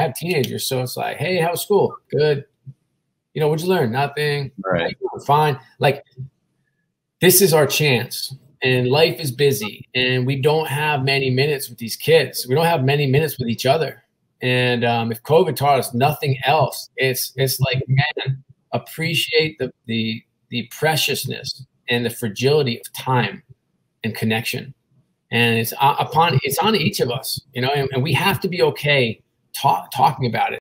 have teenagers, so it's like, hey, how's school? Good. You know, what'd you learn? Nothing. Right. Fine. Like, this is our chance, and life is busy, and we don't have many minutes with these kids. We don't have many minutes with each other. And if COVID taught us nothing else, it's like, man, appreciate the preciousness and the fragility of time and connection. And it's on each of us, you know, and we have to be okay talking about it.